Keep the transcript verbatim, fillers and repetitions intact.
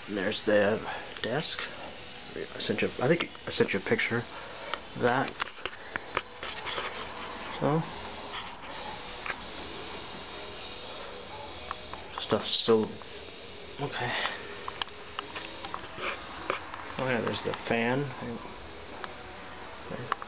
And there's the desk. I sent you. I think I sent you a picture of that. So stuff's still okay. Oh yeah, there's the fan.